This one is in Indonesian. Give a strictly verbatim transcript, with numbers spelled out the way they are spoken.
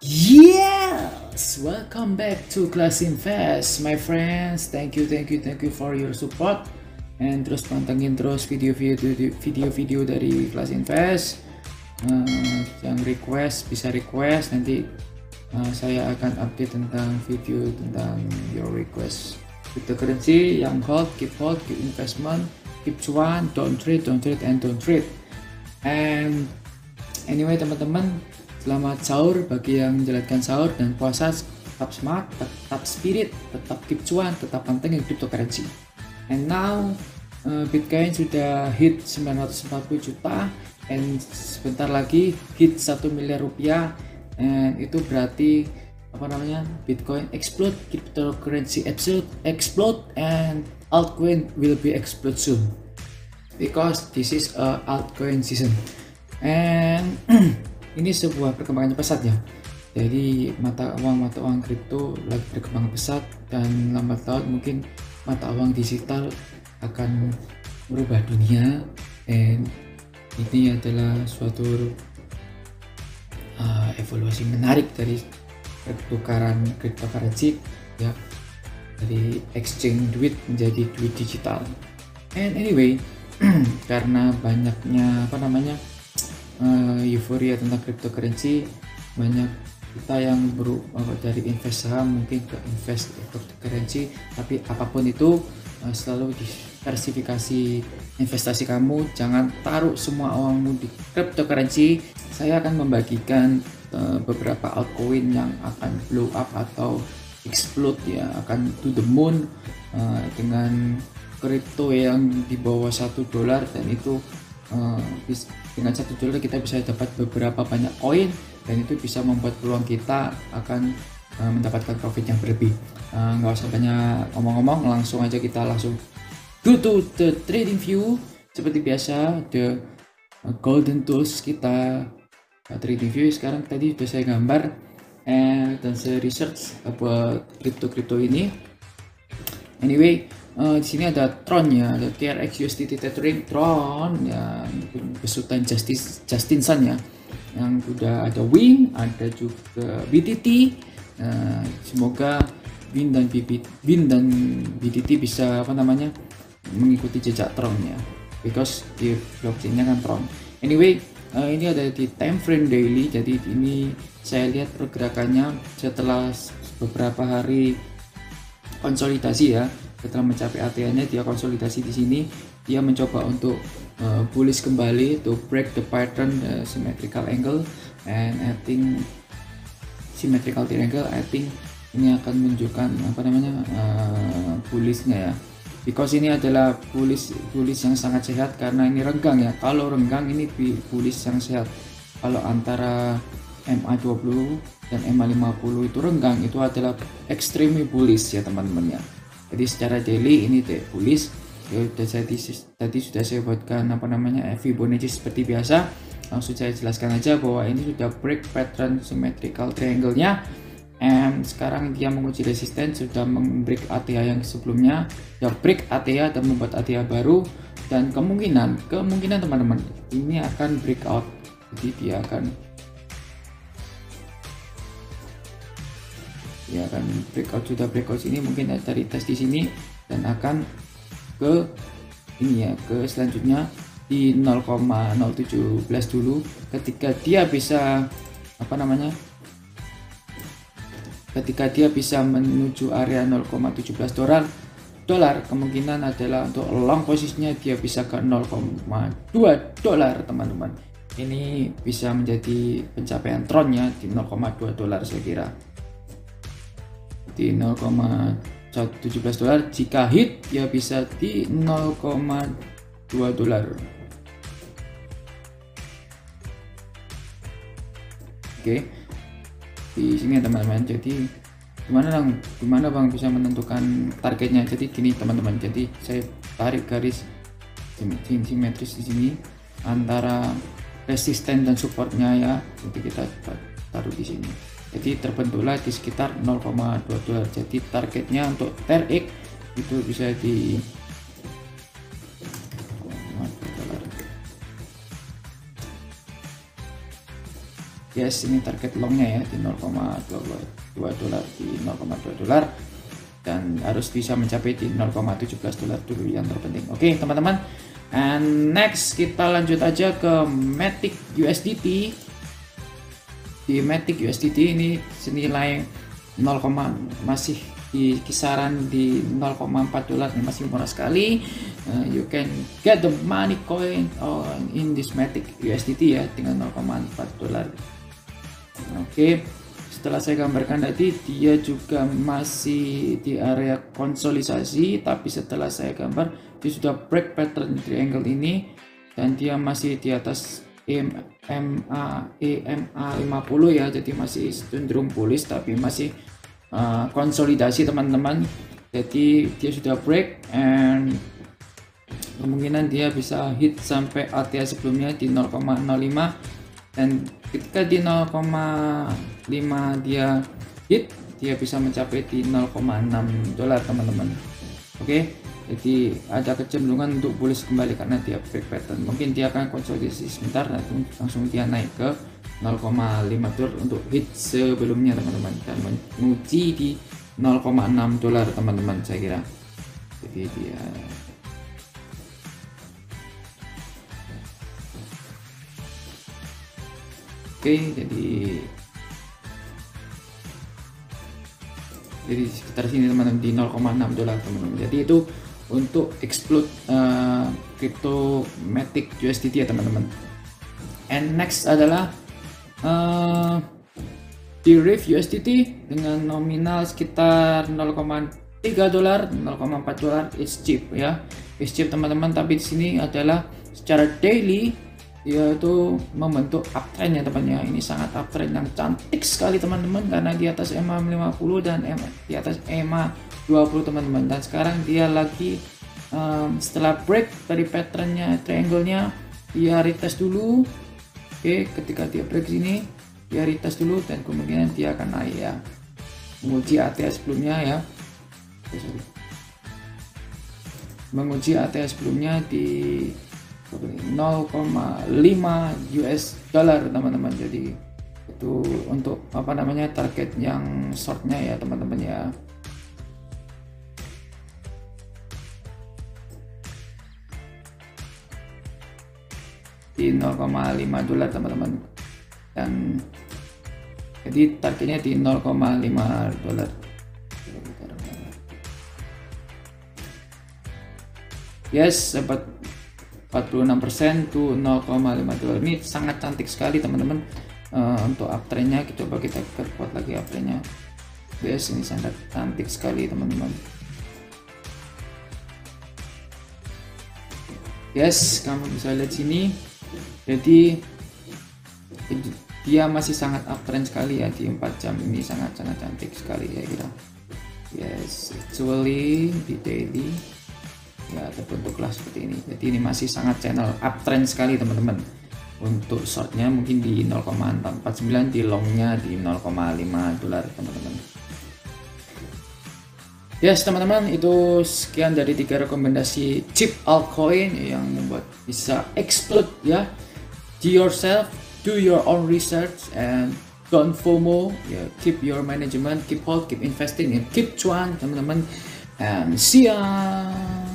Yes, welcome back to Class Invest, my friends. Thank you, thank you, thank you for your support. And terus pantengin terus video-video video-video dari Class Invest. Uh, yang request bisa request nanti uh, saya akan update tentang video tentang your request. Cryptocurrency yang hold, keep hold, keep investment, keep cuan, don't trade, don't trade, and don't trade. And anyway teman-teman, selamat sahur bagi yang menjalankan sahur dan puasa. Tetap semangat, tetap spirit, tetap keep cuan, tetap pantengin cryptocurrency. And now uh, Bitcoin sudah hit sembilan ratus empat puluh juta, and sebentar lagi hit satu miliar rupiah. And itu berarti apa namanya, Bitcoin explode, cryptocurrency explode, explode, and altcoin will be explode soon because this is a altcoin season. And ini sebuah perkembangan pesat ya. Jadi mata uang mata uang kripto lagi berkembang pesat, dan lambat laun mungkin mata uang digital akan merubah dunia. Dan ini adalah suatu uh, evaluasi menarik dari pertukaran cryptocurrency ya, dari exchange duit menjadi duit digital. And anyway, karena banyaknya apa namanya uh, euforia tentang cryptocurrency, banyak kita yang berubah dari invest saham mungkin ke invest cryptocurrency. Tapi apapun itu, uh, selalu diversifikasi investasi kamu, jangan taruh semua uangmu di cryptocurrency. Saya akan membagikan uh, beberapa altcoin yang akan blow up atau explode ya, akan to the moon uh, dengan kripto yang di bawah satu dolar, dan itu uh, dengan satu dolar kita bisa dapat beberapa banyak koin, dan itu bisa membuat peluang kita akan uh, mendapatkan profit yang berlebih. Uh, nggak usah banyak ngomong-ngomong, langsung aja kita langsung go to the trading view. Seperti biasa, the uh, golden tools kita uh, trading view. Sekarang tadi sudah saya gambar and, dan saya research buat kripto-kripto ini. Anyway, Uh, di sini ada Tron ya, ada T R X U S D T Tethering Tron ya, besutan Justice Justin Sun ya, yang udah ada Wing, ada juga B T T. Uh, semoga Wing dan B T T, Wing dan B T T bisa apa namanya mengikuti jejak Tron ya, because di blockchainnya kan Tron. Anyway, uh, ini ada di time frame daily, jadi ini saya lihat pergerakannya setelah beberapa hari konsolidasi ya. Setelah mencapai A T H-nya, dia konsolidasi di sini, dia mencoba untuk uh, bullish kembali, to break the pattern the symmetrical angle, and I think symmetrical triangle, I think ini akan menunjukkan apa namanya uh, bullishnya ya, because ini adalah bullish bullish yang sangat sehat karena ini renggang ya. Kalau renggang ini bullish yang sehat. Kalau antara M A dua puluh dan M A lima puluh itu renggang, itu adalah extremely bullish ya teman-teman ya. Jadi secara daily ini bullish ya. Udah tadi, tadi sudah saya buatkan apa namanya Fibonacci seperti biasa. Langsung saya jelaskan aja bahwa ini sudah break pattern symmetrical triangle-nya, and sekarang dia menguji resisten, sudah membreak A T H yang sebelumnya, ya break A T H dan membuat A T H baru, dan kemungkinan kemungkinan teman-teman ini akan breakout. Jadi dia akan ya akan breakout, sudah breakout sini, mungkin dari tes di sini dan akan ke ini ya, ke selanjutnya di nol koma nol tujuh belas dulu. Ketika dia bisa apa namanya ketika dia bisa menuju area nol koma tujuh belas dolar dolar kemungkinan adalah untuk long posisinya dia bisa ke nol koma dua dolar teman-teman. Ini bisa menjadi pencapaian Tronnya di nol koma dua dolar saya kira, di nol koma tujuh belas dolar. Jika hit ya bisa di nol koma dua dolar. Oke, di sini teman-teman. Jadi gimana bang gimana bang bisa menentukan targetnya? Jadi gini teman-teman, jadi saya tarik garis simetris di sini antara resisten dan supportnya ya. Jadi kita taruh di sini. Jadi terbentuklah di sekitar nol koma dua dolar. Jadi targetnya untuk T R X itu bisa di Yes, ini target longnya ya di nol koma dua dolar, di nol koma dua dolar, dan harus bisa mencapai di nol koma satu tujuh dolar dulu yang terpenting. Oke teman-teman, and next kita lanjut aja ke Matic U S D T. Di Matic U S D T ini senilai nol, masih di kisaran di nol koma empat dolar, masih murah sekali. Uh, you can get the money coin on in this Matic U S D T ya dengan nol koma empat dolar. Oke, setelah saya gambarkan tadi, dia juga masih di area konsolidasi, tapi setelah saya gambar dia sudah break pattern triangle ini dan dia masih di atas E M A E M A lima puluh ya, jadi masih cenderung bullish tapi masih uh, konsolidasi teman-teman. Jadi dia sudah break, and kemungkinan dia bisa hit sampai A T H sebelumnya di nol koma nol lima, dan ketika di nol koma lima dia hit, dia bisa mencapai di nol koma enam dolar teman-teman. Oke, jadi ada kecenderungan untuk bullish kembali karena dia break pattern. Mungkin dia akan konsolidasi sebentar, langsung langsung dia naik ke nol koma lima dolar untuk hit sebelumnya teman-teman, dan menguji di nol koma enam dolar teman-teman saya kira. Jadi dia oke, jadi jadi sekitar sini teman-teman, di nol koma enam dolar teman-teman. Jadi itu untuk explode uh, crypto Matic U S D T ya teman-teman. And next adalah uh, di R I F U S D T dengan nominal sekitar nol koma tiga dolar, nol koma empat dolar. It's cheap ya, it's cheap teman-teman. Tapi di sini adalah secara daily yaitu membentuk uptrend ya teman-teman. Ini sangat uptrend yang cantik sekali teman-teman, karena di atas E M A lima puluh dan di atas E M A dua puluh teman-teman. Dan sekarang dia lagi um, setelah break dari patternnya triangle-nya, dia retest dulu. Oke, ketika dia break sini dia retest dulu, dan kemungkinan dia akan naik ya, menguji A T H sebelumnya ya. Oke, sorry. Menguji A T H sebelumnya di nol koma lima U S dollar teman-teman. Jadi itu untuk apa namanya target yang shortnya ya teman-teman ya. Di nol koma lima dolar teman-teman, dan jadi targetnya di nol koma lima dolar. Yes, dapat empat puluh enam persen to nol koma lima dolar. Ini sangat cantik sekali teman-teman. Uh, untuk uptrendnya kita coba kita perkuat lagi uptrendnya. Yes, ini sangat cantik sekali teman-teman. Yes, kamu bisa lihat sini. Jadi dia masih sangat uptrend sekali ya, di empat jam ini sangat-sangat cantik sekali ya kira. Yes, actually di daily ya terbentuklah seperti ini. Jadi ini masih sangat channel uptrend sekali teman-teman. Untuk shortnya mungkin di nol koma empat sembilan, di longnya di nol koma lima dolar teman-teman. Yes teman-teman, itu sekian dari tiga rekomendasi cheap altcoin yang membuat bisa explode ya. Do yourself, do your own research, and don't FOMO ya. Keep your management, keep hold, keep investing, and keep cuan teman-teman. And see ya.